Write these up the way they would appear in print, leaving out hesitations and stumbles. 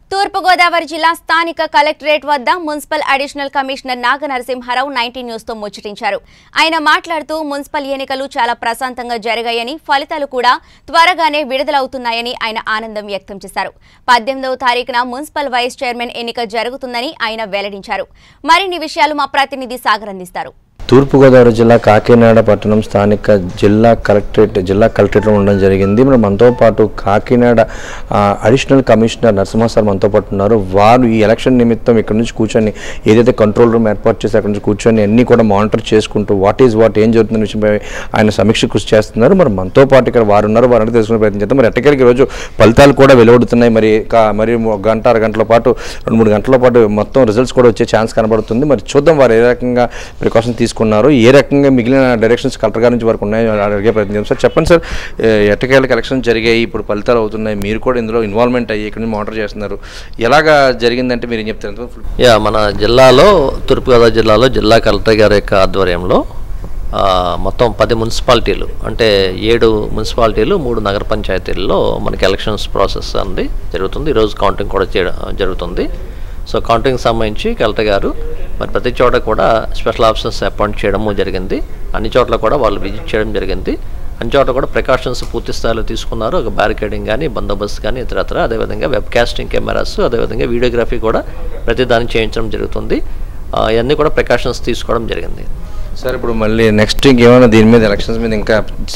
తూర్పుగోదావరి జిల్లా స్థానిక కలెక్టరేట్ వద్ద municipal additional commissioner Naganarasimharao 19 news తో ముచ్చటించారు. ఆయన మాట్లాడుతూ మున్సిపల్ ఎన్నికలు చాలా ప్రశాంతంగా జరిగాయని, ఫలితాలు కూడా త్వరగానే విడుదలవుతున్నాయని ఆయన ఆనందం వ్యక్తం చేశారు. 18వ తారీఖున మున్సిపల్ వైస్ చైర్మన్ ఎన్నిక జరుగుతుందని ఆయన వెల్లడించారు. మరిన్ని విషయాలు మా ప్రతినిధి సాగర్ అందిస్తారు. తూర్పుగోదావరి జిల్లా కాకినాడ పట్టణం స్థానిక జిల్లా కలెక్టరేట్లో ఉండడం జరిగింది. మనతో పాటు Kakinada additional commissioner Narasimha sir మనతో పాటు ఉన్నారు. వారు ఈ ఎలక్షన్ నిమిత్తం ఇక్కడ నుంచి కూర్చొని ఏదైతే కంట్రోల్ రూమ్ ఏర్పాటు చేసి అక్కడ నుంచి కూర్చొని అన్నీ కూడా మానిటర్ చేసుకుంటూ వాట్ ఏం జరుగుతున్న విషయంపై ఆయన సమీక్ష కృషి చేస్తున్నారు. మరి మనతో పాటు ఇక్కడ వారు ఉన్నారు, వారంటే తెలుసుకునే ప్రయత్నం చేద్దాం. మరి ఎట్టకేలకి ఈరోజు ఫలితాలు కూడా వెలువడుతున్నాయి. మరి ఒక గంట అరగంటల పాటు 2-3 గంటల పాటు మొత్తం రిజల్ట్స్ కూడా వచ్చే ఛాన్స్ కనబడుతుంది. మరి చూద్దాం వారు ఏ రకంగా ప్రికాషన్ తీసుకున్నారు, ఏ రకంగా మిగిలిన డైరెక్షన్స్ కలెక్టర్ గారి నుంచి వరకు ఉన్నాయో అడిగే ప్రయత్నం. సార్ చెప్పండి సార్, ఎట్టకేళ్ళకి ఎలక్షన్ జరిగాయి, ఇప్పుడు ఫలితాలు అవుతున్నాయి, మీరు కూడా ఇందులో ఇన్వాల్వ్మెంట్ అయ్యి ఇక్కడ నుంచి మానిటర్ చేస్తున్నారు. ఎలాగా జరిగిందంటే మీరు ఏం చెప్తారు? మన జిల్లాలో తూర్పుగోదావరి జిల్లాలో జిల్లా కలెక్టర్ గారి యొక్క ఆధ్వర్యంలో మొత్తం 10 మున్సిపాలిటీలు అంటే 7 మున్సిపాలిటీలు 3 నగర పంచాయతీల్లో మనకి ఎలక్షన్స్ ప్రాసెస్ అనేది జరుగుతుంది. ఈరోజు కౌంటింగ్ కూడా జరుగుతుంది. సో కౌంటింగ్ సంబంధించి కలెక్టర్ గారు మరి ప్రతి చోట కూడా స్పెషల్ ఆఫీసర్స్ అపాయింట్ చేయడము జరిగింది. అన్ని చోట్ల కూడా వాళ్ళు విజిట్ చేయడం జరిగింది. అన్ని చోట్ల కూడా ప్రికాషన్స్ పూర్తి స్థాయిలో తీసుకున్నారు. ఒక బ్యారికేడింగ్ కానీ, బందోబస్తు కానీ, ఇతరత్ర, అదేవిధంగా వెబ్ కాస్టింగ్ కెమెరాస్, అదేవిధంగా వీడియోగ్రఫీ కూడా ప్రతి దాన్ని చేయించడం జరుగుతుంది. ఇవన్నీ కూడా ప్రికాషన్స్ తీసుకోవడం జరిగింది. సార్ ఇప్పుడు మళ్ళీ నెక్స్ట్ ఇంకేమైనా దీని మీద ఎలక్షన్స్ మీద ఇంకా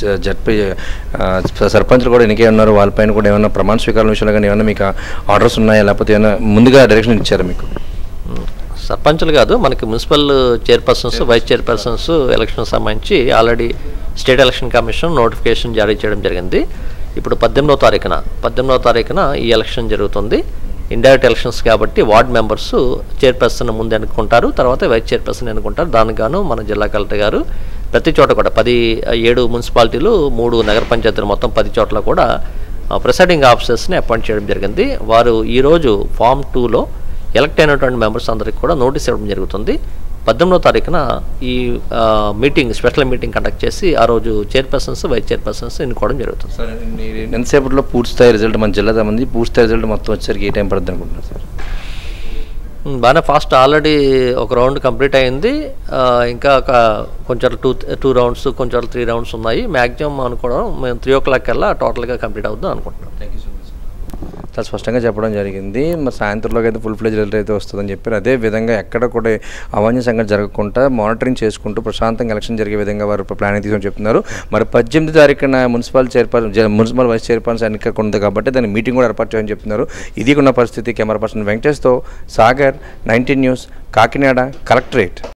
సర్పంచ్లు కూడా ఎన్నికే ఉన్నారు, వాళ్ళపైన కూడా ఏమైనా ప్రమాణ స్వీకారం విషయంలో కానీ ఏమైనా మీకు ఆర్డర్స్ ఉన్నాయా, లేకపోతే ఏమైనా ముందుగా డైరెక్షన్ ఇచ్చారు మీకు? సర్పంచ్లు కాదు, మనకి municipal chairpersons, vice chairpersons election సంబంధించి already state election commission notification జారీ చేయడం జరిగింది. ఇప్పుడు 18వ తారీఖున ఈ ఎలక్షన్ జరుగుతుంది. ఇండైరెక్ట్ ఎలక్షన్స్ కాబట్టి వార్డ్ మెంబర్స్ చైర్పర్సన్ ముందు ఎన్నుకుంటారు, తర్వాత వైస్ చైర్పర్సన్ ఎన్నుకుంటారు. దానికి గాను మన జిల్లా కలెక్టర్ గారు ప్రతి చోట కూడా 7 మున్సిపాలిటీలు 3 నగర పంచాయతీలు మొత్తం 10 చోట్ల కూడా ప్రిసైడింగ్ ఆఫీసర్స్ని అపాయింట్ చేయడం జరిగింది. వారు ఈరోజు ఫామ్ 2లో ఎలక్ట్ అయినటువంటి మెంబర్స్ అందరికీ కూడా నోటీస్ ఇవ్వడం జరుగుతుంది. 18వ తారీఖున ఈ స్పెషల్ మీటింగ్ కండక్ట్ చేసి ఆ రోజు చైర్పర్సన్స్, వైస్ చైర్పర్సన్స్ ఎన్నుకోవడం జరుగుతుంది. సార్ ఎంతసేపట్లో పూర్తిస్థాయి రిజల్ట్ మన జిల్లా సంబంధించి పూర్తిస్థాయి రిజల్ట్ మొత్తం వచ్చేసరికి ఏ టైం పడుతుంది అనుకుంటున్నారు సార్? బాగానే ఫాస్ట్, ఆల్రెడీ ఒక రౌండ్ కంప్లీట్ అయింది. ఇంకా కొంచెం 2 రౌండ్స్, కొంచెం 3 రౌండ్స్ ఉన్నాయి. మ్యాక్సిమం అనుకోవడం మేము 3 o'clock కల్లా టోటల్గా కంప్లీట్ అవుతుంది అనుకుంటున్నాం. Thank you so much. చాలా స్పష్టంగా చెప్పడం జరిగింది. మరి సాయంత్రంలోకి అయితే ఫుల్ ఫ్లెజ్ రిజల్ట్ అయితే వస్తుందని చెప్పారు. అదే విధంగా ఎక్కడ కూడా అవాంఛనీయ సంఘటన జరగకుండా మానిటరింగ్ చేసుకుంటూ ప్రశాంతంగా ఎలక్షన్ జరిగే విధంగా వారు ప్లానింగ్ తీసుకొని చెప్తున్నారు. మరి 18వ తారీఖున మున్సిపల్ వైస్ చైర్పర్సన్ ఎన్నిక ఉంది కాబట్టి దాని మీటింగ్ కూడా ఏర్పాటు చేయని చెప్తున్నారు. ఇది ఉన్న పరిస్థితి. కెమెరా పర్సన్ వెంకటేష్తో సాగర్, 19 న్యూస్, కాకినాడ కలెక్టరేట్.